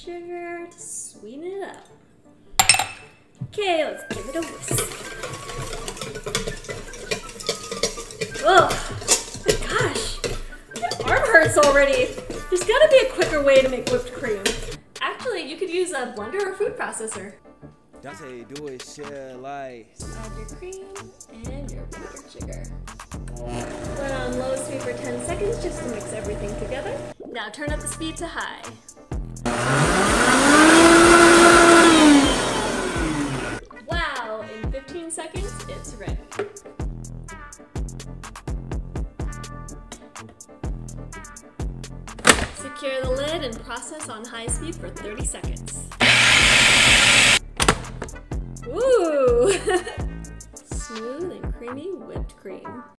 sugar to sweeten it up. Okay, let's give it a whisk. Oh my gosh, my arm hurts already. There's gotta be a quicker way to make whipped cream. Actually, you could use a blender or food processor. That's how you do it, shit, like. Add your cream and your powdered sugar. Put on low speed for 10 seconds just to mix everything together. Now turn up the speed to high. Wow, in 15 seconds, it's ready. Secure the lid and process on high speed for 30 seconds. Ooh! Smooth and creamy whipped cream.